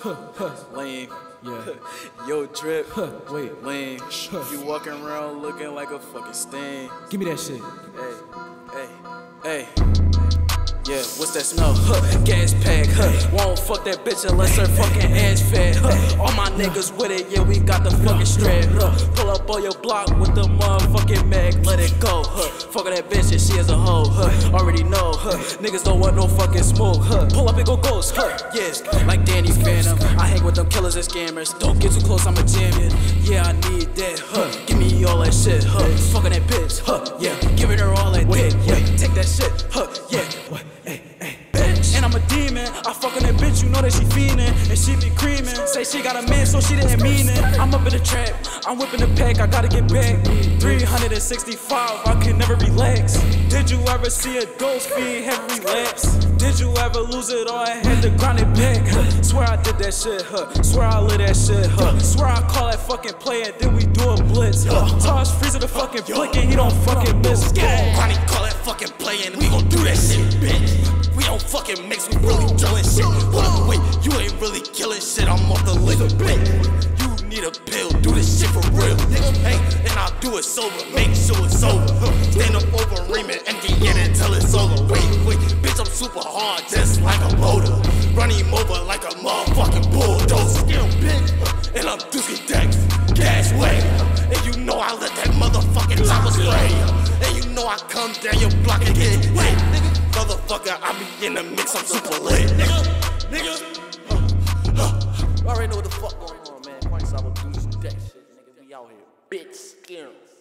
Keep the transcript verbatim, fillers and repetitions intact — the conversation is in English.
Lame. Yeah. Yo, drip. Wait. Lame. You walking around looking like a fucking stain. Give me that shit. Hey, hey, hey. Yeah, what's that smell? Huh, gas pack, huh. Won't fuck that bitch unless her fucking ass fat, huh. All my niggas with it, yeah, we got the fucking strap, huh. Pull up on your block with the motherfucking mag, let it go, huh. Fuck that bitch and she is a hoe, huh. Already know, huh. Niggas don't want no fucking smoke, huh. Pull up and go ghost, huh. Yes, like Danny Phantom. I hang with them killers and scammers. Don't get too close, I'ma jam it. Yeah, I need that, huh. Give me all that shit, huh. Fucking that bitch, huh. Yeah, giving her all that dick, yeah. Take that shit, huh. Yeah. What? Hey, hey, bitch. And I'm a demon. I fuckin' that bitch, you know that she fiendin'. And she be creamin'. Say she got a man, so she didn't mean it. I'm up in the trap, I'm whipping the pack, I gotta get back. three hundred sixty-five, I can never relax. Did you ever see a dose feed heavy relapse? Did you ever lose it or I had to grind it back? Huh. Swear I did that shit, huh. Swear I lit that shit, huh. Swear I call that fucking play and then we do a blitz, huh. Toss Freezer the fucking flick and he don't fucking miss. Ronnie call that fucking play and we gon' do that shit, bitch. We don't fucking mix, we really drillin' shit. Hold up, wait, you ain't really killing shit, I'm off the liquor, bitch. You need a pill, do this shit for real, nigga. Hey, and I'll do it sober, make sure it's over. Stand up over Raymond, empty it until it's over. Wait, wait, bitch, I'm super hard, just like a motor. Run him over like a motherfucking bulldozer. Bitch, and I'm Dookie Dex, gas way. And you know I let that motherfucking chopper spray. And you know I come down your block and get hit, nigga. Motherfucker, I be in the mix, I'm super lit, nigga. Nigga, uh, uh, you already know what the fuck going on, man. Quite Sabo, Dookie Dex shit, nigga. We out here, bitch, scares.